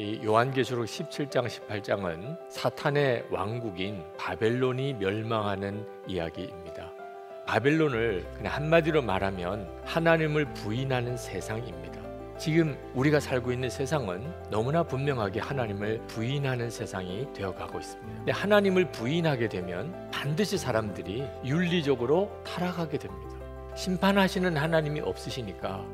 이 요한계시록 17장 18장은 사탄의 왕국인 바벨론이 멸망하는 이야기입니다. 바벨론을 그냥 한마디로 말하면 하나님을 부인하는 세상입니다. 지금 우리가 살고 있는 세상은 너무나 분명하게 하나님을 부인하는 세상이 되어가고 있습니다. 근데 하나님을 부인하게 되면 반드시 사람들이 윤리적으로 타락하게 됩니다. 심판하시는 하나님이 없으시니까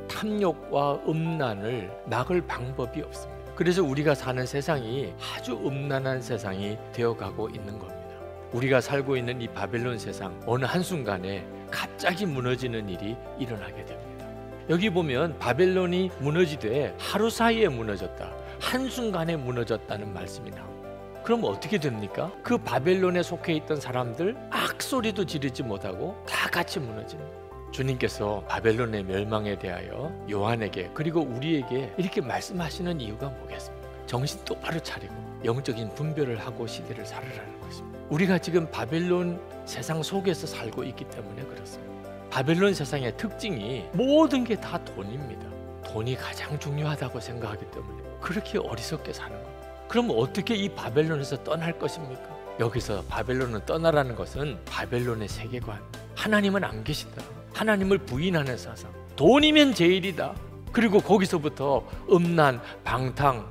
탐욕과 음란을 막을 방법이 없습니다. 그래서 우리가 사는 세상이 아주 음란한 세상이 되어가고 있는 겁니다. 우리가 살고 있는 이 바벨론 세상, 어느 한순간에 갑자기 무너지는 일이 일어나게 됩니다. 여기 보면 바벨론이 무너지되 하루 사이에 무너졌다, 한순간에 무너졌다는 말씀이 나옵니다. 그럼 어떻게 됩니까? 그 바벨론에 속해 있던 사람들 악소리도 지르지 못하고 다 같이 무너지는 거예요. 주님께서 바벨론의 멸망에 대하여 요한에게 그리고 우리에게 이렇게 말씀하시는 이유가 뭐겠습니까? 정신 똑바로 차리고 영적인 분별을 하고 시대를 살으라는 것입니다. 우리가 지금 바벨론 세상 속에서 살고 있기 때문에 그렇습니다. 바벨론 세상의 특징이 모든 게 다 돈입니다. 돈이 가장 중요하다고 생각하기 때문에 그렇게 어리석게 사는 겁니다. 그럼 어떻게 이 바벨론에서 떠날 것입니까? 여기서 바벨론을 떠나라는 것은 바벨론의 세계관, 하나님은 안 계시다, 하나님을 부인하는 사상, 돈이면 제일이다, 그리고 거기서부터 음란, 방탕,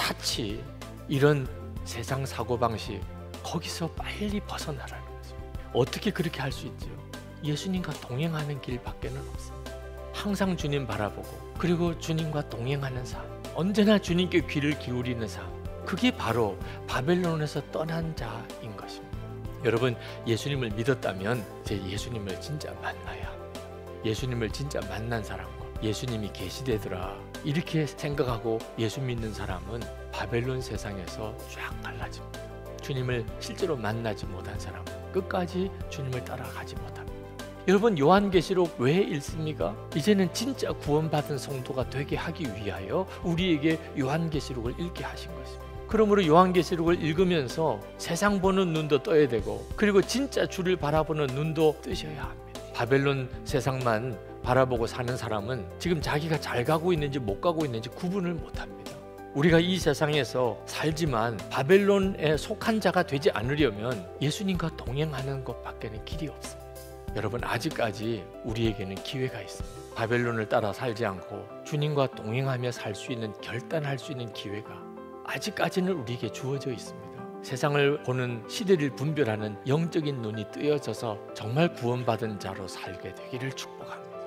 사치, 이런 세상 사고방식, 거기서 빨리 벗어나라는 거죠. 어떻게 그렇게 할 수 있죠? 예수님과 동행하는 길밖에는 없습니다. 항상 주님 바라보고 그리고 주님과 동행하는 삶, 언제나 주님께 귀를 기울이는 삶, 그게 바로 바벨론에서 떠난 자인 것입니다. 여러분, 예수님을 믿었다면 이제 예수님을 진짜 만나야 합니다. 예수님을 진짜 만난 사람과 예수님이 계시되더라 이렇게 생각하고 예수 믿는 사람은 바벨론 세상에서 쫙 갈라집니다. 주님을 실제로 만나지 못한 사람은 끝까지 주님을 따라가지 못합니다. 여러분, 요한계시록 왜 읽습니까? 이제는 진짜 구원받은 성도가 되게 하기 위하여 우리에게 요한계시록을 읽게 하신 것입니다. 그러므로 요한계시록을 읽으면서 세상 보는 눈도 떠야 되고 그리고 진짜 주를 바라보는 눈도 뜨셔야 합니다. 바벨론 세상만 바라보고 사는 사람은 지금 자기가 잘 가고 있는지 못 가고 있는지 구분을 못합니다. 우리가 이 세상에서 살지만 바벨론에 속한 자가 되지 않으려면 예수님과 동행하는 것밖에는 길이 없습니다. 여러분, 아직까지 우리에게는 기회가 있습니다. 바벨론을 따라 살지 않고 주님과 동행하며 살 수 있는, 결단할 수 있는 기회가 아직까지는 우리에게 주어져 있습니다. 세상을 보는, 시대를 분별하는 영적인 눈이 뜨여져서 정말 구원받은 자로 살게 되기를 축복합니다.